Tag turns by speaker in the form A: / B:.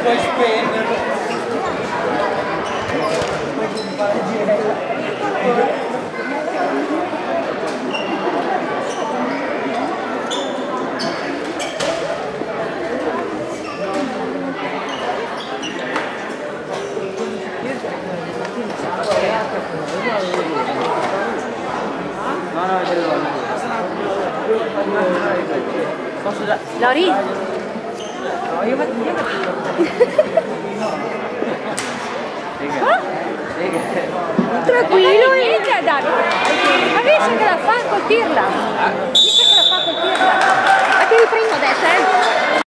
A: puoi spenderlo. No,
B: Lori? Tranquillo, mica dai. Ma dice che la fa a colpirla. Dice che la fa a colpirla. Ma ti riprendo adesso,